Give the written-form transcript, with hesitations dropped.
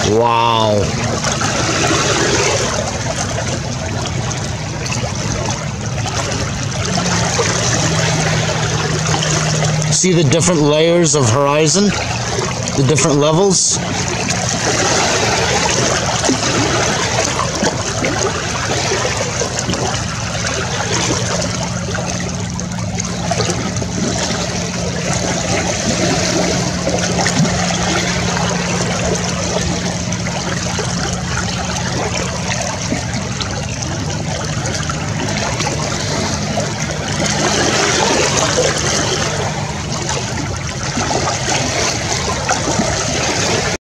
Wow. See the different layers of horizon? The different levels?